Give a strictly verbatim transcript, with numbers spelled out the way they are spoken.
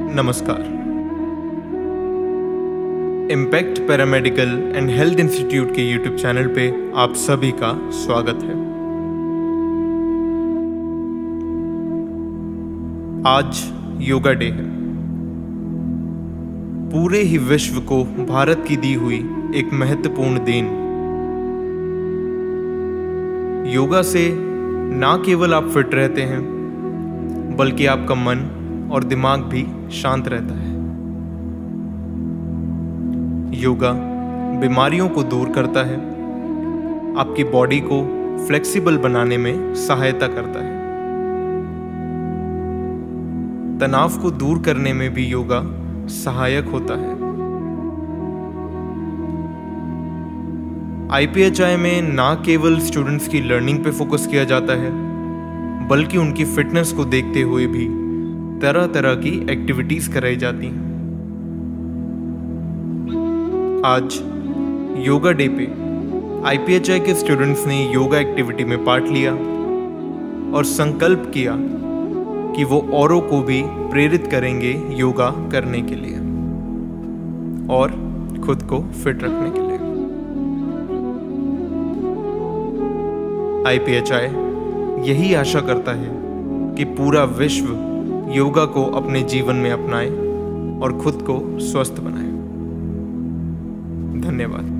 नमस्कार। Impact paramedical and health institute के YouTube channel पे आप सभी का स्वागत है। आज योगा डे है। पूरे ही विश्व को भारत की दी हुई एक महत्वपूर्ण देन। योगा से ना केवल आप फिट रहते हैं, बल्कि आपका मन और दिमाग भी शांत रहता है। योगा बीमारियों को दूर करता है, आपकी बॉडी को फ्लेक्सिबल बनाने में सहायता करता है। तनाव को दूर करने में भी योगा सहायक होता है। आई पी एच आई में ना केवल स्टूडेंट्स की लर्निंग पे फोकस किया जाता है, बल्कि उनकी फिटनेस को देखते हुए भी तरह तरह की एक्टिविटीज कराई जाती हैं। आज योगा डे पे आई पी एच आई के स्टूडेंट्स ने योगा एक्टिविटी में पार्ट लिया और संकल्प किया कि वो औरों को भी प्रेरित करेंगे योगा करने के लिए और खुद को फिट रखने के लिए। आई पी एच आई यही आशा करता है कि पूरा विश्व योगा को अपने जीवन में अपनाए और खुद को स्वस्थ बनाए। धन्यवाद।